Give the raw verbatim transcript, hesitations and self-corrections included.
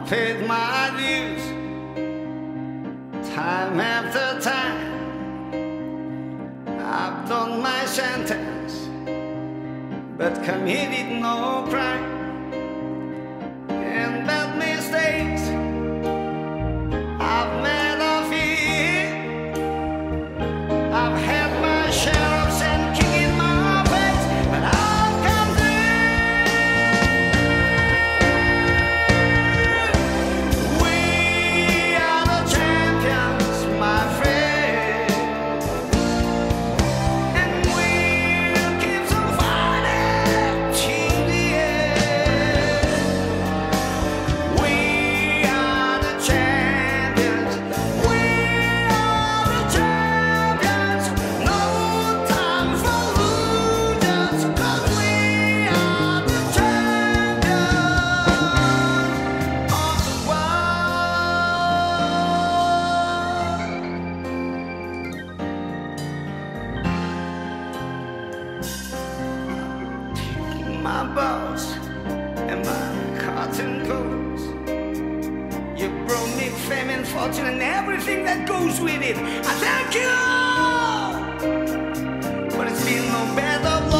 paid my dues time after time. I've done my sentence, but committed no crime. And bad mistakes I've made of it. I've had my share of sand kicking my face, but I've come through. We are the champions, my friend, and we'll keep on fighting till the end. We are the champions. We are the champions. No time for losers, 'cause we are the champions of the world. My boss and my cotton coats, you brought me fame and fortune and everything that goes with it. I thank you, but it's been no better